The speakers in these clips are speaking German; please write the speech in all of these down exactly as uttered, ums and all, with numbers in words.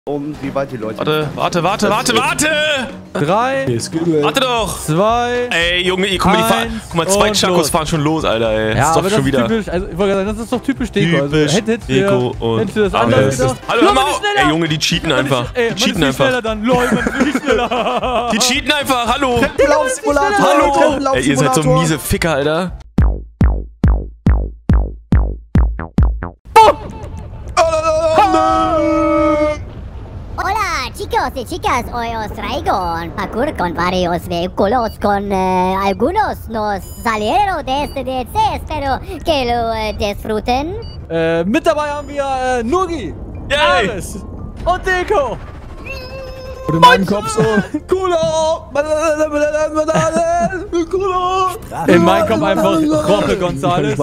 Und wie weit die Leute... Warte, warte, warte, warte, warte! Drei, warte doch! zwei, Ey, Junge, guck mal, die fahren, guck mal, zwei Chakos fahren schon los, Alter, ey. Ja, das ist aber doch das schon ist wieder. typisch, also ich wollte sagen, das ist doch typisch Deko. Typisch also, hättest Deko du, und hättest du das alles. anders gedacht? Hallo, hör mal auf! Ey, Junge, die cheaten einfach. Ey, Die cheaten einfach. schneller dann. Lol, man ist viel schneller. Die cheaten einfach, hallo! Treppenlauf-Simulator! Hallo! Treppenlauf-Simulator! Ey, ihr seid so miese Ficker, Alter. Hola chicos y chicas, hoy os traigo un parkour con varios vehículos con eh, algunos nos salieron de este D L C, espero que lo eh, disfruten. Äh, mit dabei haben wir äh, Nugi, Yay! Ares und Deko. Und in meinem Kopf so, Culo! In meinem Kopf einfach Jorge González.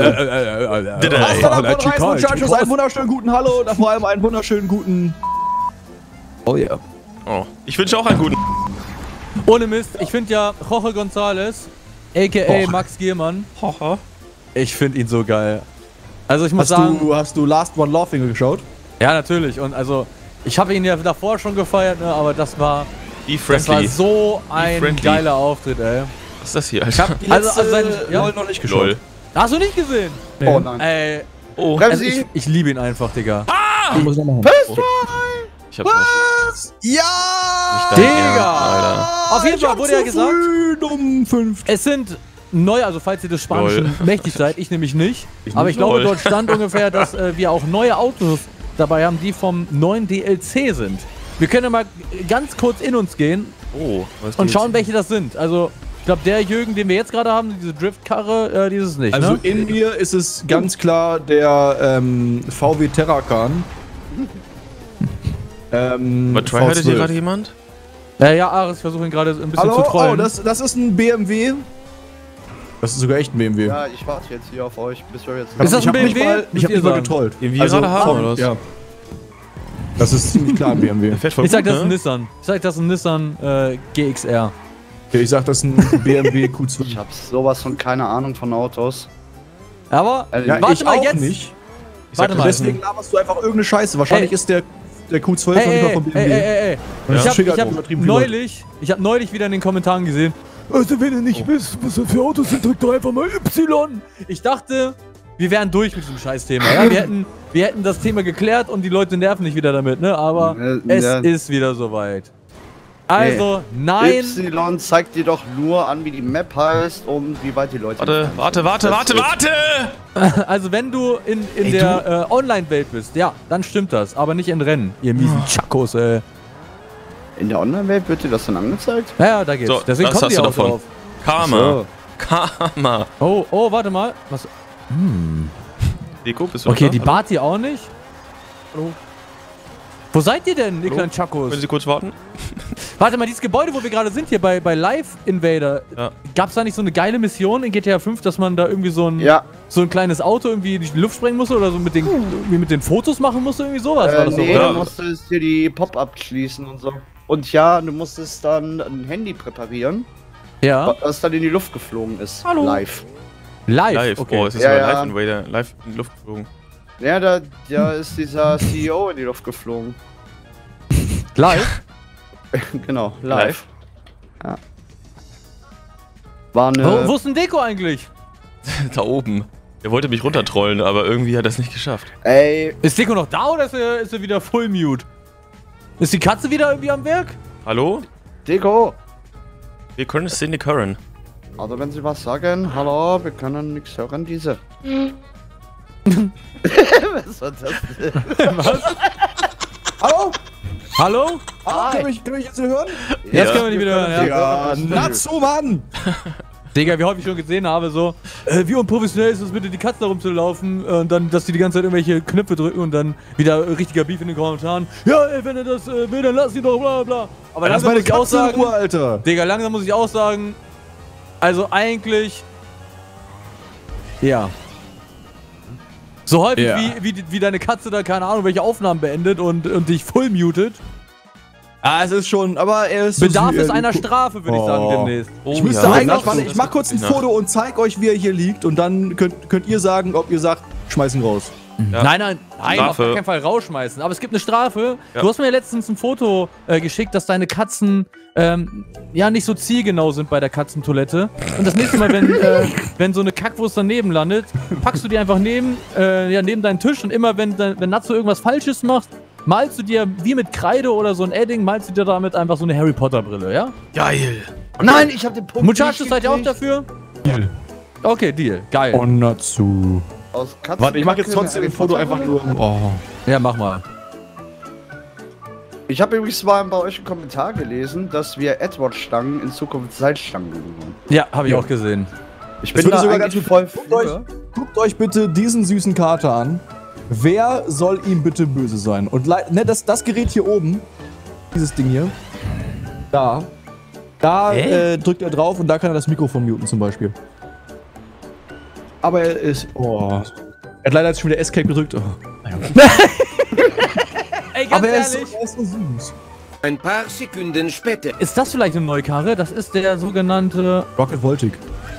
einen wunderschönen guten Hallo und vor allem einen wunderschönen guten... Oh ja. Yeah. Oh, ich wünsche auch einen guten... Ohne Mist, ich finde ja Jorge González, a k a. Och. Max Giermann, Hocha. ich finde ihn so geil. Also ich muss Hast sagen... du, hast du Last One Laughing geschaut? Ja, natürlich. Und also, ich habe ihn ja davor schon gefeiert, ne, aber das war... Be Das war friendly. so ein friendly. geiler Auftritt, ey. Was ist das hier, Alter? Die Also, letzte also seine- ja? LOL noch nicht geschaut. Lol. Hast du nicht gesehen? Oh nein. Ey, Oh, also ich, ich liebe ihn einfach, Digga. Ich muss noch machen. ich hab's nicht. Ja! Nicht dein Digga! Ernst, Alter. Auf jeden Ich Fall hab wurde zu ja gesagt, früh um fünf. es sind neu, also falls ihr des Spanischen Lol. mächtig seid, ich nämlich nicht. Ich aber nicht. ich glaube, Lol. dort stand ungefähr, dass äh, wir auch neue Autos dabei haben, die vom neuen D L C sind. Wir können ja mal ganz kurz in uns gehen Oh, was und geht's? schauen, welche das sind. Also, ich glaube, der Jürgen, den wir jetzt gerade haben, diese Driftkarre, äh, dieses nicht, Also ne? in mir ist es ganz klar der ähm, V W Terracan. ähm, Aber tryhardet V hier zwölf. gerade jemand? Ja, ja, Ares, ich versuche ihn gerade ein bisschen Hallo? zu trollen. Oh, das, das ist ein B M W. Das ist sogar echt ein B M W. Ja, ich warte jetzt hier auf euch, bis wir jetzt... Ist das ich ein hab nicht B M W? mal, ich Müsst hab ihr nicht mal sagen. getrollt. Den wir gerade haben, vom- oder was? Ja. Das ist ziemlich klar ein B M W. Der fährt voll Ich sag, gut, das ist ein ne? Nissan. Ich sag, das ist ein Nissan äh, G X R. Okay, ich sag, das ist ein B M W Q zwei. Ich hab sowas von keine Ahnung von Autos. Aber, Also, Ja, warte ich mal auch jetzt. nicht. Ich sag, Warte mal. Deswegen laberst du einfach irgendeine Scheiße. Wahrscheinlich Ey. ist der, der Q zwölf noch Ey, nicht mal ey, von B ey, M W. ey, ey, ey. Ja. Ich hab, Schick ich halt hab übertrieben viele Leute. neulich, ich hab neulich wieder in den Kommentaren gesehen, also wenn ihr nicht wisst, was das für Autos sind, drückt doch einfach mal Y. Ich dachte, wir wären durch mit diesem Scheißthema. Ja? Wir, hätten, wir hätten das Thema geklärt und die Leute nerven nicht wieder damit, ne? Aber Äh, es ja. ist wieder soweit. Also, nein. Y zeigt dir doch nur an, wie die Map heißt und wie weit die Leute... Warte, warte, warte, warte, warte! Also wenn du in, in Ey, der äh, Online-Welt bist, ja, dann stimmt das. Aber nicht in Rennen, ihr miesen Chakos, ey. In der Online-Welt wird dir das dann angezeigt? Ja, ja, da geht's. So, Deswegen was kommt hast die du auch davon? drauf. Karma. So. Karma. Oh, oh, warte mal. Was? Deko, bist du Okay, noch die da? Barty auch nicht. Hallo. Wo seid ihr denn, ihr kleinen Chakos? Können Sie kurz warten? Warte mal, dieses Gebäude, wo wir gerade sind, hier bei, bei Live Invader. Ja. Gab's da nicht so eine geile Mission in G T A fünf, dass man da irgendwie so ein, Ja. so ein kleines Auto irgendwie in die Luft sprengen musste oder so mit den, irgendwie mit den Fotos machen musste? Irgendwie sowas war Äh, das doch, nee, oder? du musstest dir die Pop-up schließen und so. Und ja, du musstest dann ein Handy präparieren, Ja. was dann in die Luft geflogen ist. Hallo. Live. Live, Live. okay. Oh, es ist Ja, sogar ja. Live Invader. Live in die Luft geflogen. Ja, da, da ist dieser C E O in die Luft geflogen. Live? Genau, Live. live. Ja. War eine... Wo, wo ist denn Deko eigentlich? Da oben. Er wollte mich runtertrollen, aber irgendwie hat er es nicht geschafft. Ey, Ist Deko noch da oder ist er, ist er wieder Full Mute? Ist die Katze wieder irgendwie am Werk? Hallo? Deko! Wir können es sehen, hören. Also wenn Sie was sagen, hallo, wir können nichts hören, diese. Was war das denn? Was? Hallo? Hallo? Hallo? Können mich, können mich jetzt hören? Jetzt können wir nicht wieder hören, ja. Ja, Natsu, Mann! Digga, wie häufig ich schon gesehen habe, so, äh, wie unprofessionell ist es bitte, die Katzen da rumzulaufen äh, und dann, dass die die ganze Zeit irgendwelche Knöpfe drücken und dann wieder äh, richtiger Beef in den Kommentaren. Ja, ey, wenn er das äh, will, dann lass ihn doch, bla bla. Aber Das ist langsam meine muss ich auch Katze in sagen, Ruhe, Alter. Digga, langsam muss ich auch sagen, also eigentlich, ja. So häufig Ja. wie, wie, wie deine Katze da, keine Ahnung, welche Aufnahmen beendet und, und dich full mutet, Ah, es ist schon, aber er ist so bedarf süß, es er- einer Strafe, würde ich sagen, Oh. demnächst. Oh, Ich müsste ja. eigentlich, Das- warte, das ich mach kurz ein guckt sich Foto und zeig euch, wie er hier liegt und dann könnt, könnt ihr sagen, ob ihr sagt, schmeiß ihn raus. Ja. Nein, nein, nein, auf Strafe. gar keinen Fall rausschmeißen. Aber es gibt eine Strafe. Ja. Du hast mir ja letztens ein Foto äh, geschickt, dass deine Katzen ähm, ja nicht so zielgenau sind bei der Katzentoilette. Und das nächste Mal, wenn, äh, wenn so eine Kackwurst daneben landet, packst du die einfach neben, äh, ja, neben deinen Tisch und immer, wenn, wenn Natzo irgendwas Falsches macht, malst du dir wie mit Kreide oder so ein Edding, malst du dir damit einfach so eine Harry Potter Brille, ja? Geil. Nein, ich hab den Punkt. Muchachos, nicht seid ihr auch gekriegt. dafür? Deal. Okay, Deal. Geil. Oh, Natsu. Aus Katzen Warte, ich mach jetzt trotzdem ein Foto einfach nur. Oh. Ja, mach mal. Ich habe übrigens mal bei euch einen Kommentar gelesen, dass wir Edward-Stangen in Zukunft Salzstangen nennen wollen. Ja, habe ich Ja. auch gesehen. Ich Es bin würde da sogar eigentlich ganz voll Guckt euch, für. guckt euch bitte diesen süßen Kater an. Wer soll ihm bitte böse sein? Und lei- ne, das, das Gerät hier oben, dieses Ding hier, da, da Hä? äh, drückt er drauf und da kann er das Mikrofon muten zum Beispiel. Aber er ist, oh, er hat leider jetzt schon wieder Escape gedrückt. Oh. Ey, ganz Aber er ist, so, ehrlich, er ist so süß. Ein paar Sekunden später. ist das vielleicht eine neue Karre? Das ist der sogenannte Rocket Voltic.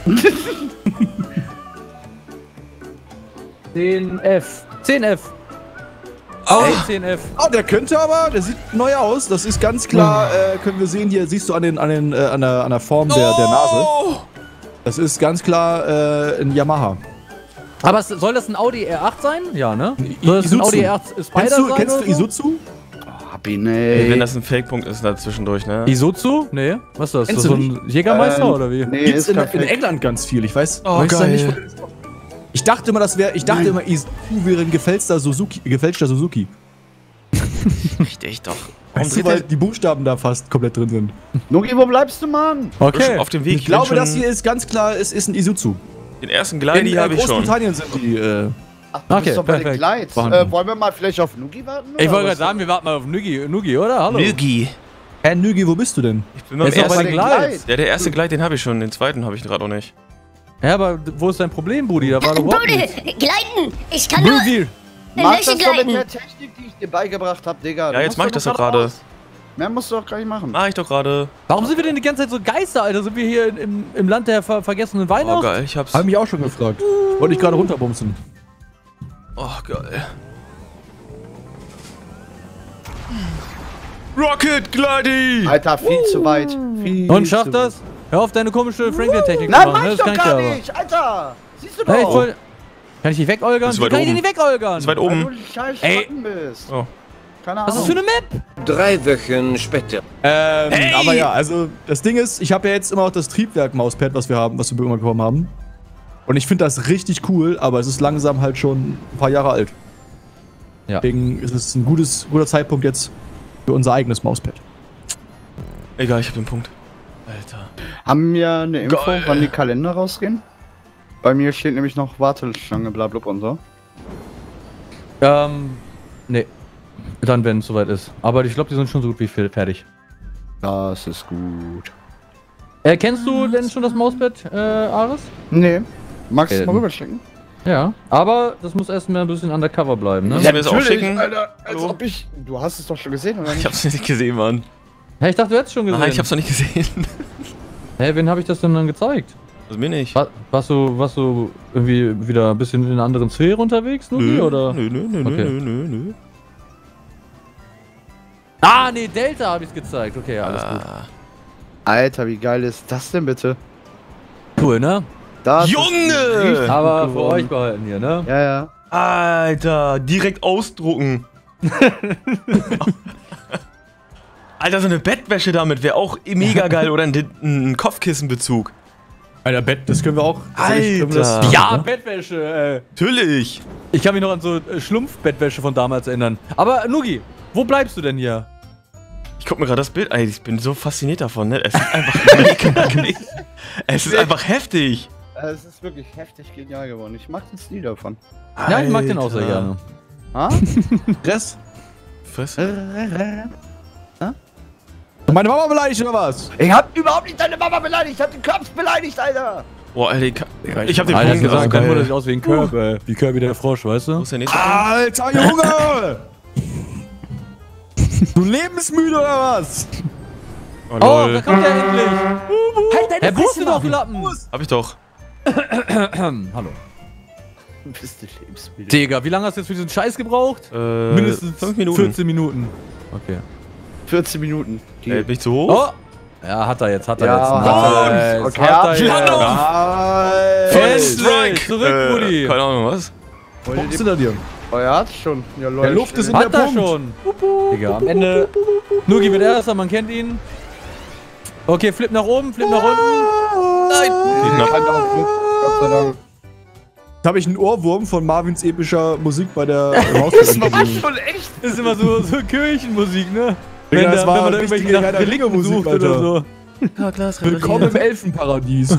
zehn F. zehn F. Oh, zehn F. Ah, der könnte aber, der sieht neu aus. Das ist ganz klar, äh, können wir sehen hier, siehst du an, den, an, den, äh, an, der, an der Form der, der Nase. Das ist ganz klar äh, ein Yamaha. Aber es, soll das ein Audi R acht sein? Ja, ne? Soll das ein Isuzu. Audi R acht Spider Kennst du, sein kennst oder du so? Isuzu? Hab ihn, Ey, ey. wenn das ein Fake-Punkt ist da zwischendurch, ne? Isuzu? Nee. Was ist das? Kennst Ist das du so ein Jägermeister Ähm, oder wie? Nee, Gibt's ist in, kein in Fake. England ganz viel. Ich weiß, Oh, weiß da geil. nicht, wo das kommt. Ich dachte immer, das wäre, ich dachte Nein. immer, Isuzu wäre ein gefälschter Suzuki, gefälschter Suzuki. Richtig doch. Warum Weißt du, dreht weil der die Buchstaben da fast komplett drin sind. Nuki, wo bleibst du, Mann? Okay. auf dem Weg? Ich glaube, bin das schon- hier ist ganz klar, es ist ein Isuzu. Den ersten In Glidi äh, habe ich schon. Großbritannien sind die, äh, Ach, du Okay, bist doch bei den perfekt. Glides. Vorhanden. Äh, wollen wir mal vielleicht auf Nuki warten? Ich oder wollte gerade was? sagen, wir warten mal auf Nugi, Nugi oder? Hallo? Nügi. Herr Nügi, wo bist du denn? Ich bin beim Jetzt noch bei ersten. den den Glides. Glides. Ja, der erste Glide, den habe ich schon. Den zweiten habe ich gerade noch nicht. Ja, aber wo ist dein Problem, Budi? Da war doch überhaupt Bude, nichts. gleiten! Ich kann nur Budi! Mach Löcher das doch mit gleiten! der Technik, die ich dir beigebracht habe, Digga. Ja, jetzt mach ich das doch gerade. Mehr musst du doch gar nicht machen. Mach ich doch gerade. Warum sind wir denn die ganze Zeit so Geister, Alter? Sind wir hier im, im Land der ver vergessenen Oh, Weihnacht? geil. Ich hab's. Hab mich auch schon gefragt. Wollte ich gerade runterbumsen. Oh, geil. Rocket Glidi! Alter, viel zu weit. Viel Und zu schafft weit. das? Hör auf, deine komische Franklin-Technik zu Nein, machen. mach ne? ich Das doch kann ich gar ja aber. nicht, Alter. Siehst du Hey, ich doch. wollt, kann ich dich wegolgern? Das ist Wie weit kann ich dich oben. nicht wegolgern? Das ist weit Weil oben. du ein scheiß Ey. Schwatten bist. Oh. Keine Ahnung. Was ist das für eine Map? Drei Wochen später. Ähm, Hey! aber ja, also das Ding ist, ich habe ja jetzt immer noch das Triebwerk-Mauspad, was wir haben, was wir immer bekommen haben. Und ich finde das richtig cool, aber es ist langsam halt schon ein paar Jahre alt. Ja. Deswegen ist es ein gutes, guter Zeitpunkt jetzt für unser eigenes Mauspad. Egal, ich hab den Punkt. Alter. Haben wir eine Info, Geil. wann die Kalender rausgehen? Bei mir steht nämlich noch Warteschlange, bla bla und so. Ähm, nee. Dann, wenn es soweit ist. Aber ich glaube, die sind schon so gut wie fe- fertig. Das ist gut. Äh, kennst du denn schon das Mauspad, äh, Ares? Nee. Magst du Okay, es mal dann- rüberschicken? Ja. Aber das muss erstmal ein bisschen undercover bleiben, ne? Sollen wir es auch Natürlich, schicken? Alter, als Hallo? ob ich... Du hast es doch schon gesehen, oder Ich nicht? hab's nicht gesehen, Mann. Hä, ich dachte, du hättest schon gesehen. Nein, ich hab's noch nicht gesehen. Hä, wen habe ich das denn dann gezeigt? Also mir nicht. War, warst, du, warst du irgendwie wieder ein bisschen in einer anderen Sphäre unterwegs, Nuki, oder? Nö, nö, nö, Okay. nö, nö, nö. Ah, nee, Delta habe ich gezeigt. Okay, ja, alles gut. Ah. Alter, wie geil ist das denn bitte? Cool, ne? Das ist Junge! richtig Aber gut für geworden. euch behalten hier, ne? Ja, ja. Alter, direkt ausdrucken. Alter, so eine Bettwäsche damit wäre auch mega geil oder ein, ein Kopfkissenbezug. Alter, Bett, das können wir auch. Alter. Können wir das- Ja, Bettwäsche, äh. Natürlich. Ich kann mich noch an so äh, Schlumpfbettwäsche von damals erinnern. Aber, Nugi, wo bleibst du denn hier? Ich guck mir gerade das Bild an. Ich bin so fasziniert davon, ne? Es ist einfach mega geil. Es ist einfach heftig. Es ist wirklich heftig genial geworden. Ich mag den Stil davon. Ja, ich mag den auch sehr Alter. gerne. Ah? Stress. Fresse. Meine Mama beleidigt oder was? Ich hab überhaupt nicht deine Mama beleidigt. Ich hab den Körper beleidigt, Alter. Boah, Alter, ich, ich hab den Alter, hat Punkt gesagt, also deine Mutter geil. sieht aus wie ein Kirby, äh, wie Kirby der Frosch, weißt Wo du? ist der nächste Punkt? Alter Junge! Du lebensmüde oder was? Oh, Oh, lol. da kommt er endlich! Halt Herr Buste doch, du Lappen! Hab ich doch. Hallo. Bist du lebensmüde? Digga, wie lange hast du jetzt für diesen Scheiß gebraucht? Äh, Mindestens fünf Minuten. vierzehn Minuten. Okay. vierzehn Minuten. Äh, bin ich zu hoch? Oh! Ja, hat er jetzt, hat er Ja, jetzt. und- Hat er jetzt, okay, hat er ja. jetzt. Nein! Endlich! Zurück, Äh, Rudi! keine Ahnung, was? Punkt hinter dir. Oh, er hat's schon. Ja, Leute. Der Luft ist in Hat der er Punkt. schon! Digga, am Ende. Nugi wird erster, man kennt ihn. Okay, Flip nach oben, Flip nach unten. Nein! Geht nach- Kann auch Glück, Gott sei Dank. Jetzt habe ich einen Ohrwurm von Marvins epischer Musik bei der Das Hausversammlung. war schon echt. Das ist immer so, so Kirchenmusik, ne? Digga, Wenn, das da, war wenn man da richtige irgendwelche Herr der Relikte Ringe-Musik, sucht Alter. oder so. Ja, klar, es Willkommen im Elfenparadies.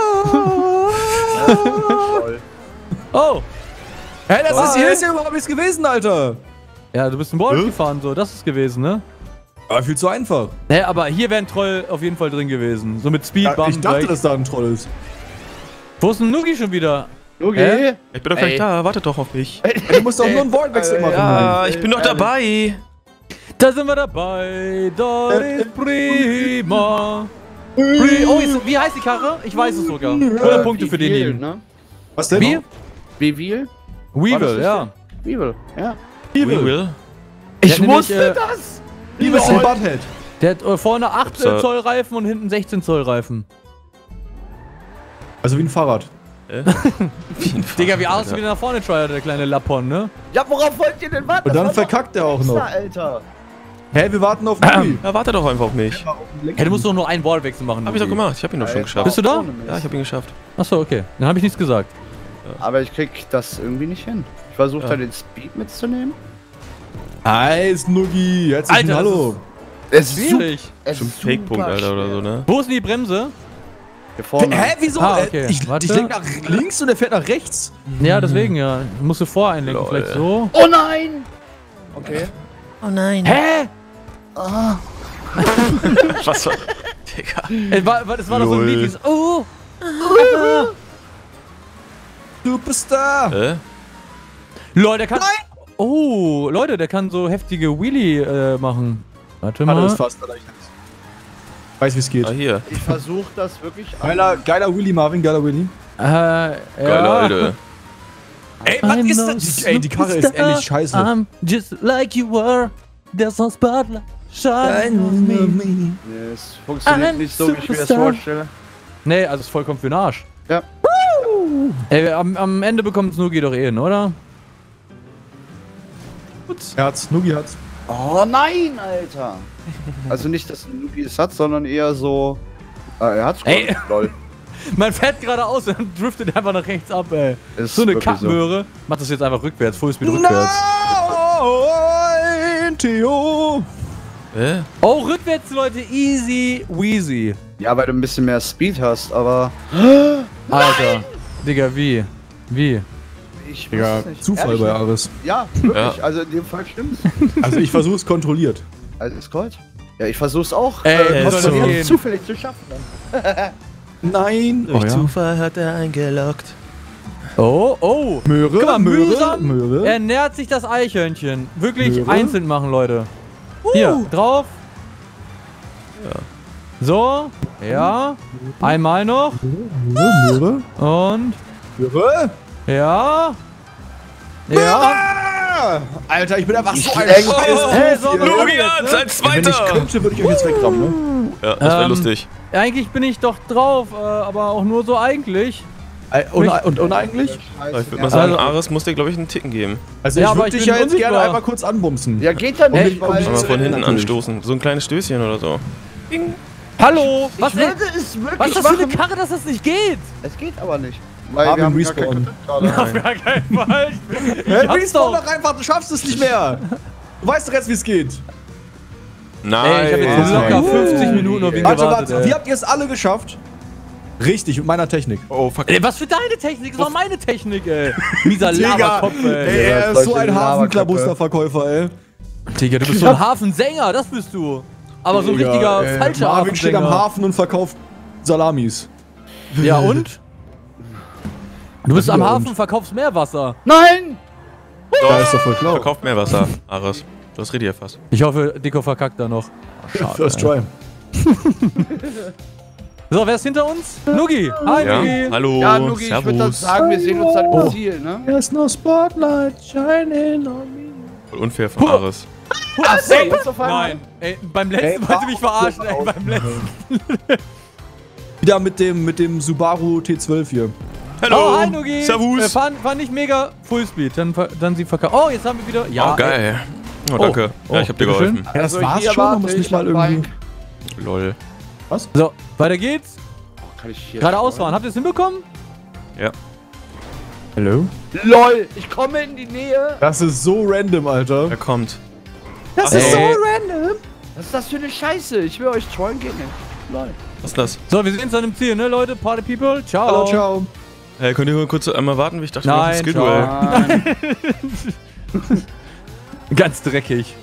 Oh! Hä, das ist Oh, hier ey. ist ja überhaupt nichts gewesen, Alter. Ja, du bist ein Board gefahren, so. Das ist gewesen, ne? Aber viel zu einfach. Naja, aber hier wäre ein Troll auf jeden Fall drin gewesen. So mit Speed, Ja, Bump, ich dachte, Break. dass da ein Troll ist. Wo ist denn Nugi schon wieder? Okay. Ich bin doch gleich Ey. da, wartet doch auf mich. Du musst doch nur einen Wortwechsel machen. Ja, ich bin doch dabei. Da sind wir dabei. Das ist prima. Pri oh, ist, wie heißt die Karre? Ich weiß es sogar. hundert Punkte für den Weevil, lieben. ne? Was denn? Wie? Weevil? Weevil, das ja. Weevil, ja. We will. Ich wusste das! Liebe ist ein Butthead. Der hat äh, vorne acht Upsa. Zoll Reifen und hinten sechzehn Zoll Reifen. Also wie ein Fahrrad. Digga, wie aus wie nach vorne tryert, der kleine Lappon, ne? Ja, worauf wollt ihr denn warten? Und dann Das war doch verkackt er auch extra, noch. Alter. Hä, wir warten auf Nugi. Ja, wartet doch einfach auf mich. Hey, du musst doch nur einen Ballwechsel machen. Hab ich doch Nugi. gemacht, ich hab ihn doch schon geschafft. Bist du da? Ohne Mist. Ja, ich hab ihn geschafft. Achso, okay. Dann habe ich nichts gesagt. Aber ich krieg das irgendwie nicht hin. Ich versuche Ja. da den Speed mitzunehmen. Hi, ist Nugi. Herzlichen Alter, das Hallo. Es ist Schwierig. Es Schon ist Fake-Punkt, super Alter, oder so, schwer. ne? Wo ist denn die Bremse? Hier vorne. Hä, wieso? Ah, Äh, okay. Ich, Warte. ich lenk nach links und er fährt nach rechts. Ja, deswegen ja. Musst du voreinlenken, Lol. vielleicht so. Oh nein! Okay. Hä? Was war... Digga. Es war, das war doch so ein Lol. Lied, dieses Oh! Superstar. Hä? Leute, der kann... Oh, Leute, der kann so heftige Wheelie äh, machen. Warte Warte, mal. ist fast erleichtert. Weiß, wie es geht. Ah, hier. Ich versuche das wirklich. Geiler, geiler Willy, Marvin, geiler Willy. Äh, ja. Geile Alte. Ey, was I'm ist no das? Ey, die Karre ist superstar. ehrlich scheiße. I'm just like you were. There's no spotlight shining on me. Nee, es funktioniert I'm nicht so, wie ich mir das Superstar. vorstelle. Nee, also ist vollkommen für den Arsch. Ja. Ey, am, am Ende bekommt Snugi doch eh, oder? Er hat's, Nugi hat's. Oh nein, Alter. Also nicht, dass Nuki es hat, sondern eher so. Ah, er hat's schon. Ey. Lol. Man fährt geradeaus und driftet einfach nach rechts ab, ey. Ist So eine wirklich Kackmöhre. Mach das jetzt einfach rückwärts, Fullspeed rückwärts. Nein, Theo. Hä? Oh, rückwärts, Leute, easy weasy. Ja, weil du ein bisschen mehr Speed hast, aber. Alter. Digga, wie? Wie? Ich weiß Digga, es nicht. Zufall Ehrlich bei nicht. Aris. Ja, wirklich. Ja. Also in dem Fall stimmt's. Also ich versuch's kontrolliert. Also ist Gold. Ja, ich versuch's auch. Ey, äh, es soll kontrolliert doch gehen. zufällig zu schaffen. Dann. Nein. Durch Oh, ja. Zufall hat er eingeloggt. Oh, oh. Möhre, Guck mal, Möhre, mühsam Möhre. ernährt sich das Eichhörnchen. Wirklich Möhre. einzeln machen, Leute. Hier, drauf. So, ja. Einmal noch. Möhre. Und, Möhre. ja. Ja. Ah! Alter, ich bin einfach so ein Ey, Hey, so, Logian, jetzt, ne? sein Wenn ich Zweiter! könnte, würde ich euch jetzt wegrammen, ne? Ja, das wäre Ähm, lustig. Eigentlich bin ich doch drauf, äh, aber auch nur so eigentlich. Äh, Und, und, und eigentlich? Ich würde mal sagen, Also- Ares muss dir, glaube ich, einen Ticken geben. Also Ja, ich aber würde ich dich bin ja jetzt gerne unsichtbar. einmal kurz anbumsen. Ja, geht ja Ey, nicht, weil. Einmal von hinten natürlich. anstoßen. So ein kleines Stößchen oder so. Hallo? Was, Ich ey, würde es wirklich was ist das für eine machen. Karre, dass das nicht geht? Es geht aber nicht. Weil Haben wir haben gar Respawn. keinen Kredit gerade. Auf gar keinen Fall. Hä, hab's respawn doch. doch einfach, du schaffst es nicht mehr. Du weißt doch jetzt, wie es geht. Nein. Ey, ich habe jetzt Nein. locker fünfzig Minuten auf ihn Warte, gewartet, warte, ey. wie habt ihr es alle geschafft? Richtig, mit meiner Technik. Oh, fuck. Ey, was für deine Technik? Das war meine Technik, ey. Mieser Digga, Laberkopf, Ey, ey. er ist so ein solche Hafenklabusterverkäufer, ey. Digga, du bist so ein Hafensänger, das bist du. Aber so ein Digga, richtiger ey, falscher Marvin steht am Hafensänger. Hafen und verkauft Salamis. Ja, und? Du bist Ja, am und? Hafen, verkaufst Meerwasser. Nein! Da ist doch voll schlau. Verkauft mehr Wasser, Ares. Das redet ja fast. Ich hoffe, Dico verkackt da noch. First try. So, wer ist hinter uns? Nugi. Hi, Ja, Nugi. hallo. Ja, Nugi, ich würde dann Servus. sagen, wir sehen uns dann im Oh. Ziel, ne? There's no spotlight shining on me. Voll unfair von Ares. Ach so, jetzt auf einmal. Nein. Ey, beim letzten Ey, wollte mich warum- verarschen, ey, beim letzten. Wieder mit dem, mit dem Subaru T zwölf hier. Hallo. Oh, hi, Nugi. Servus. Äh, fahren, fahren nicht mega Fullspeed, dann, ver- dann sie verkaufen. Oh, jetzt haben wir wieder... Ja, Oh, geil. Oh, danke. Oh, ja, ich hab dir bitteschön. geholfen. Ja, das Also, war's hier schon, man warte muss ich nicht mal am irgendwie... Bike. Lol. Ey. So, weiter geht's. Kann ich hier Geradeaus fahren. Habt ihr es hinbekommen? Ja. Hallo? LOL, ich komme in die Nähe. Das ist so random, Alter. Er kommt. Das Ach, ist ey. so random. Was ist das für eine Scheiße? Ich will euch trollen gehen. LOL. Was ist das? So, wir sehen uns dann im Ziel, ne, Leute? Party People. Ciao. Hallo, ciao. Hey, könnt ihr mal kurz einmal warten? Wie ich dachte, wir machen Nein, ein ciao. Skill-Duell. Nein. Ganz dreckig.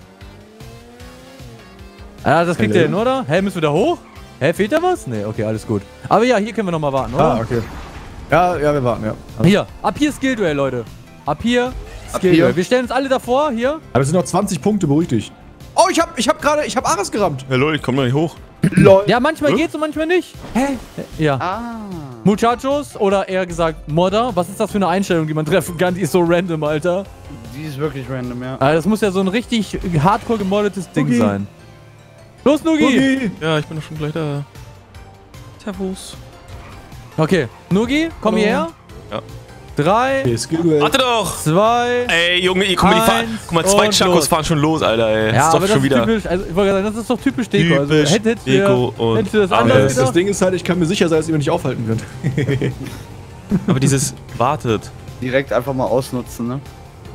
Ja, das kriegt Hallo? ihr hin, oder? Hä, müssen wir da hoch? Hä, fehlt da was? Nee, okay, alles gut. Aber ja, hier können wir nochmal warten, oder? Ah, okay. Ja, ja, wir warten, ja. Hier, ab hier Skill-Duell, Leute. Ab hier Ab Skill-Duell. hier? Wir stellen uns alle davor, hier. Aber es sind noch zwanzig Punkte, beruhig dich. Oh, ich hab, ich hab gerade, ich hab Ares gerammt. Hey, lol, ich komm noch nicht hoch. LOL. Ja, manchmal Hä? geht's und manchmal nicht. Hä? Ja. Ah. Muchachos oder eher gesagt Modder, was ist das für eine Einstellung, die man treffen kann? Die ist so random, Alter. Die ist wirklich random, ja. Alter, das muss ja so ein richtig hardcore gemoddetes Ding Nugi. sein. Los, Nugi! Okay. Ja, ich bin doch schon gleich da. Servus. Okay, Nugi, komm Hallo. hierher. Ja. Drei, Okay, Skill-Duell. Warte doch! zwei. Ey, Junge, guck mal, die fahren. Eins Guck mal, zwei und Chakos los. fahren schon los, Alter, ey. Ja, das ist aber doch das schon ist wieder. typisch, also ich wollte sagen, das ist doch typisch Deko. Typisch Also, hättest, hättest, Deko du, und hättest du das Ares. anders Das, das gedacht? Ding ist halt, ich kann mir sicher sein, dass ihr mich nicht aufhalten könnt. Aber dieses wartet. Direkt einfach mal ausnutzen, ne?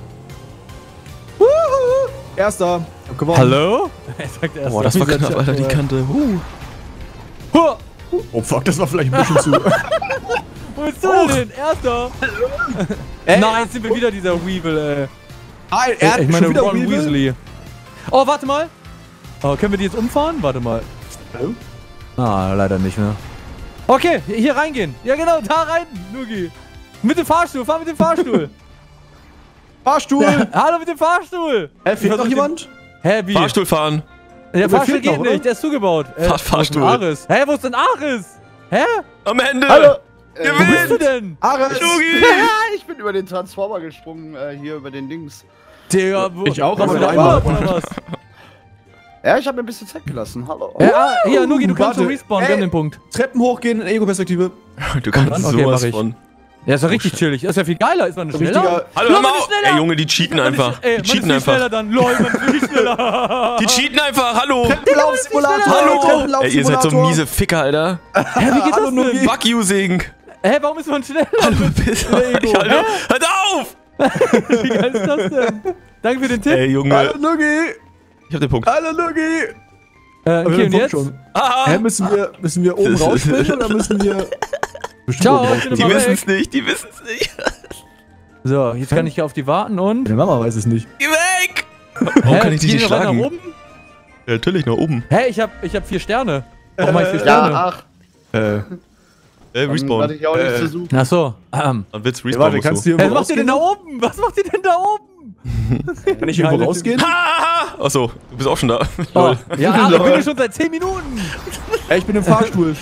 Erster. Ich hab gewonnen. Hallo? Er sagt erst. Boah, das war knapp, Alter, die Kante. Huh. Huh, Oh fuck, das war vielleicht ein bisschen zu. wo bist du denn? Erster. Nein, jetzt sind wir wieder dieser Weevil, ey. Ah, er hat ich meine schon wieder Ron Weevil? Weasley. Oh, warte mal. Oh, können wir die jetzt umfahren? Warte mal. Hallo? Ah, leider nicht, ne? Okay, hier reingehen. Ja, genau, da rein, Nugi. Mit dem Fahrstuhl, fahr mit dem Fahrstuhl. Fahrstuhl! Hallo mit dem Fahrstuhl. Hä, Ich fehlt noch versuch jemand? Den, hä, wie? Fahrstuhl fahren. Der Wer Fahrstuhl fehlt noch, geht oder? nicht, der ist zugebaut. Äh, Fahr- Fahrstuhl. wo ist denn Ares? Hä, wo ist denn Ares? Hä? Am Ende. Hallo! Äh, Wo bist du denn? Ares! Nugi. ich bin über den Transformer gesprungen, äh, hier über den Dings. Digga, wo, Ich auch, kommst aber du da nur einmal. Urlaub oder was? Ja, ich habe mir ein bisschen Zeit gelassen. Hallo. Ja, ah, hier, Nugi, du kannst Warte. schon respawnen, wir Ey. haben den Punkt. Treppen hochgehen in Ego-Perspektive. Du kannst Okay, mach sowas ich. von. Ja, ist ja richtig chillig. Das ist ja viel geiler. Ist man schneller? Richtiger. Hallo, Ja, hör mal man ist auf. schneller. Ey, Junge, die cheaten Man ist- einfach. Ey, Die man cheaten ist viel schneller einfach. dann. Lol, man ist viel schneller. Die cheaten einfach. Hallo. Treppenlauf-Simulator! Hallo. Ey, ihr Treppenlauf-Simulator. seid so miese Ficker, Alter. Hä, wie geht Hallo, das Nugi. denn? Fuck you, Segen. Hä, warum ist man schneller? Hallo, Pisser. Ego. Hallo. Hört auf. Wie geil ist das denn? Danke für den Tipp. Ey, Junge. Hallo, Nugi! Ich hab den Punkt. Hallo, Nugi! Äh, okay, und jetzt? Schon. Ah. Hä, müssen wir, müssen wir oben rausspringen oder müssen wir... Bestimmt Ciao, oben ich bin Die rausspringen. immer wissen weg. es nicht. Die wissen es nicht. So, jetzt kann ich hier auf die warten und... Deine Mama weiß es nicht. Geh weg. Hä, Warum kann ich dich gehen nicht wir weiter schlagen? nach oben? Ja, natürlich, nach oben. Hä, ich hab, ich hab vier Sterne. Warum hab ich vier Ja, Sterne? ach. Äh, Äh, Dann Respawn. hatte ich auch nichts Äh, zu suchen. Ach so. Ähm. Dann wird's ja, Respawn. warte, musst kannst du. du Hey, irgendwo was macht ihr denn da rausgehen? oben? Was macht ihr denn da oben? Kann ich irgendwo rausgehen? Ah! Achso, du bist auch schon da. Oh, Lol. ja, ah, ich bin hier schon seit zehn Minuten. Ey, ich bin im Fahrstuhl.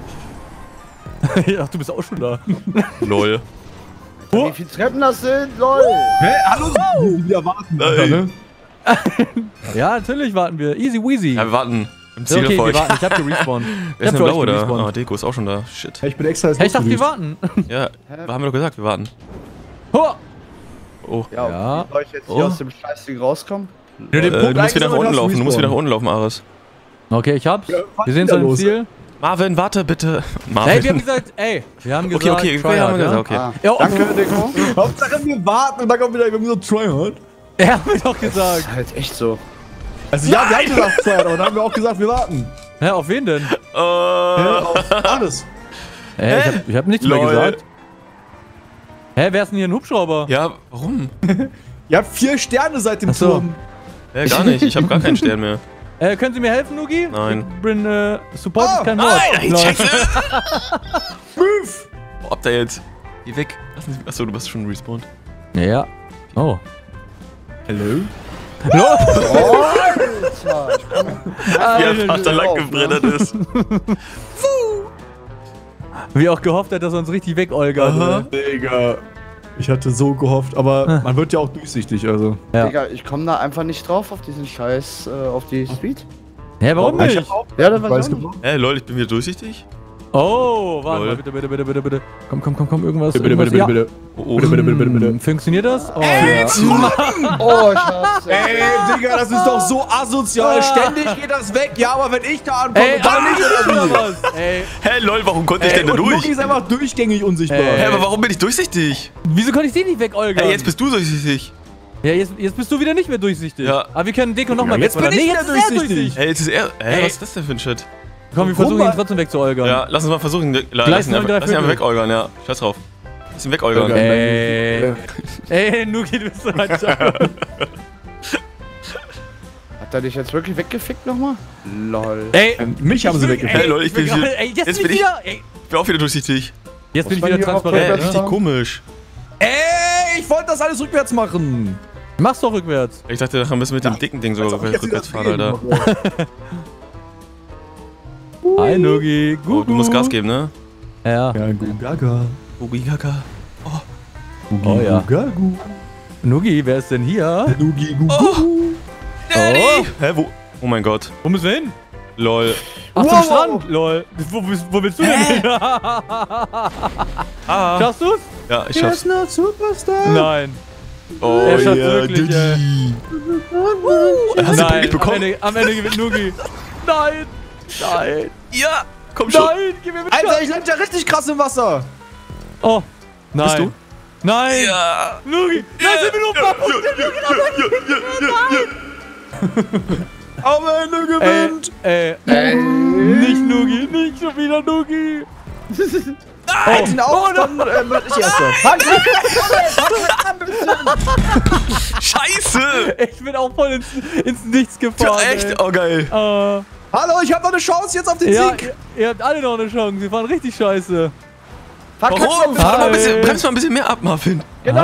Ach, du bist auch schon da. Lol. Wie viele Treppen das sind, lol. Hä? Hallo? Uh, wieder warten. Nein. Alter, ne? Ja, natürlich warten wir. Easy weasy. Ja, wir warten. Im So, Ziel okay, auf wir euch. warten. Ich hab gerespawnt. Wer ist hab denn für euch blau oder? gerespawnt. Ah, Deko ist auch schon da. Shit. Hey, ich bin extra jetzt Hey, ich dachte, wir losgedüst. warten. Ja, haben wir doch gesagt, wir warten. Ho! Oh. Ja, Ja. wie soll ich jetzt hier Oh. aus dem Scheißding rauskommen? Ja, den Äh, Punkt du musst wieder nach eingesammelt unten hast, laufen. Du musst wieder nach respawn. unten laufen, Ares. Okay, ich hab's. Ja, Wir sehen uns an dem los. Ziel. Marvin, warte bitte. Marvin. Hey, wir haben gesagt, ey, wir haben gesagt, okay, okay, wir Tryhard, haben ja? gesagt, okay. Ah, Ja, oh, danke, Deko. Hauptsache wir warten und dann kommt wieder irgendwie so Tryhard. Er hat mir doch Das gesagt. ist halt echt so. Also ja, wir haben gesagt Tryhard, aber dann haben wir auch gesagt, wir warten. Hä, auf wen denn? Äh, Ja, auf alles. Hä, ich hab, ich hab nichts mehr Lol. gesagt. Hä, wer ist denn hier ein Hubschrauber? ja, warum? Ihr habt vier Sterne seit dem Ach so. Turm. Ja, gar nicht. Ich habe gar keinen Stern mehr. Äh, können Sie mir helfen, Nugi? Nein. Ich bin, äh, Support Ah, ist kein Wort. Nein, Lol. scheiße. Move! Wo habt ihr jetzt? Geh weg. Lass mich. Achso, du bist schon respawned. Ja. Oh. Hello? Alter, ich komm. Wie er fast da lang auf, gebrettert ist. Wie auch gehofft hat, dass er uns richtig wegolgert. Digga. Ich hatte so gehofft, aber man wird ja auch durchsichtig, also. Ja. Digga, ich komme da einfach nicht drauf auf diesen Scheiß, äh, auf die Speed. Hä, warum Ich nicht? hab auch Ja, das war weiß so. gemacht. Hä, lol, ich bin wieder durchsichtig? Oh, warte Lol. mal, bitte, bitte, bitte, bitte, bitte. Komm, komm, komm, komm, irgendwas. Bitte, bitte, irgendwas. bitte, bitte. Oh, oh. Bitte, bitte, bitte, bitte, bitte. Hm, funktioniert das? Oh, Ey, ja. Oh, ich hasse. Ey, Digga, das ist doch so asozial. Ständig geht das weg. Ja, aber wenn ich da ankomme, Ey, dann ah, nicht. oder was? Ey, Hä, lol, warum konnte ich Ey, denn da und durch? Luki ist einfach durchgängig unsichtbar. Ey. Hä, aber warum bin ich durchsichtig? wieso konnte ich den nicht wegolgern? Hä, jetzt bist du durchsichtig. Ja, jetzt, jetzt bist du wieder nicht mehr durchsichtig. Ja. Aber wir können Deko nochmal Ja, jetzt bin ich nee, wieder jetzt ist er durchsichtig. Hä, jetzt ist er. Hä, Ey. was ist das denn für ein Shit? Komm, wir Guck versuchen ihn mal. trotzdem wegzuolgern. Ja, lass uns mal versuchen. La, Gleich lass ihn neun, einfach, drei lass ihn einfach Viertel. wegolgern, ja. Scheiß drauf. Lass ihn wegolgern. Ey. Ey, Nuki, du bist so ein Schau. Hat er dich jetzt wirklich weggefickt nochmal? Lol. Ey, Ähm, mich haben sie weggefällt. Hä, lol, ich bin gerade- wieder. Ey, jetzt, Jetzt bin bin ich ich. wieder. Ey, Ich bin auch wieder durchsichtig. jetzt bin ich man wieder hier auch Hä, transparent. rückwärts richtig Ne? komisch. Ey, ich wollte das alles rückwärts machen. Mach's doch rückwärts. Ich dachte, nachher müssen wir mit dem dicken Ding sogar Als ob ich jetzt rückwärts wieder fahren, Alter. drehen Hi, Nuki. Oh, du musst Gas geben, ne? Ja. Ja, gut, gaga. Ugi Gaga. Oh ja. Gagu. Nuki, wer ist denn hier? Nugi, gu, Oh. gu. Daddy! Hä, wo? Oh mein Gott. Wo müssen wir hin? Lol. Ach, zum Wow. Strand. Lol. Wo, bist- wo willst du denn hin? Ah. Schaffst du's? Ja, ich schaff's. not Superstar. Nein. Oh, Er schafft's wirklich, ey. Hast du Nein, wirklich am bekommen? Ende, am Ende gewinnt Nuki. Nein. Nein. Ja, komm schon. Nein, gib mir bitte. Alter, ich land ja richtig krass im Wasser. Oh. Nein. Bist du? Nein. Ja. Nuki. Nein, sind wir nur Am Ende gewinnt. Ey, äh, nicht Nuki, nicht schon wieder Nuki. Halt ihn auf, dann äh, werd ich Erster. Scheiße! Ich bin auch voll ins, ins Nichts Ja, gefahren. echt? Ey. Oh, geil. Äh, Hallo, ich hab noch eine Chance jetzt auf den ja, Sieg. ihr, ihr habt alle noch eine Chance. Wir fahren richtig scheiße. Warum? Fahr doch mal ein bisschen, Hi. bremst mal ein bisschen mehr ab, Muffin. Genau.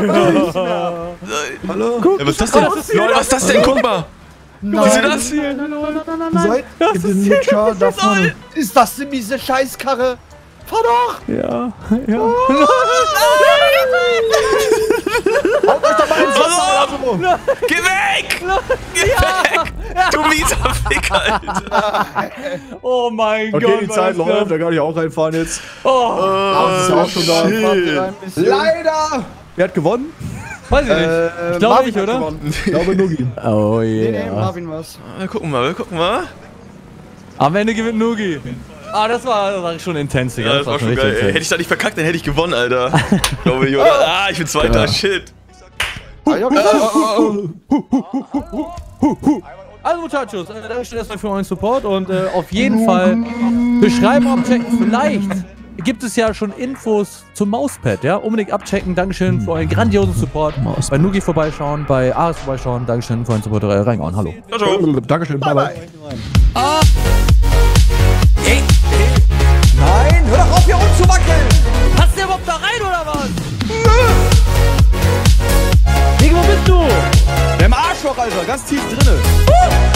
Hallo. Ja, was ist das denn? Lol, was ist das denn? Guck mal. Siehst du das? Seid ihr den Lutscher davon? Ist das eine miese Scheißkarre? Fahr doch! Ja, ja. Haut euch doch mal ins Wasser, also. Geh weg! Geh weg! Du mieser Fick, Alter. Oh mein Gott. Okay, die was Zeit ist läuft, das? da kann ich auch reinfahren jetzt. Oh, Das ist ja auch schon da. Fahrt ihr ein bisschen. Leider! Wer hat gewonnen? weiß ich nicht. Äh, Ich glaube Marvin nicht, hat oder? gewonnen. Ich glaube Nugi. Oh Nee, nee, yeah. Marvin war's. Wir gucken mal, wir gucken mal. Am Ende gewinnt Nuki. Ah, das war, das war schon intens, Digga. Ja, das war schon geil. Ey, hätte ich da nicht verkackt, dann hätte ich gewonnen, Alter. Glaube ich, oder? Ah, ich bin Zweiter. Shit. Ah, ja, okay. Also Muchachos, äh, danke erstmal für euren Support und äh, auf jeden Fall beschreiben, abchecken. Vielleicht gibt es ja schon Infos zum Mauspad, ja? Unbedingt abchecken. Dankeschön für euren grandiosen Support. Bei Nuki vorbeischauen, bei Ares vorbeischauen. Dankeschön für euren Support. Äh, reingehauen. Hallo. Ciao, ciao. Dankeschön, bye bye. Nein, hör doch auf hier rumzuwackeln! Passt der überhaupt da rein oder was? Digga, wo bist du? Der im Arschloch, Alter, ganz tief drinne.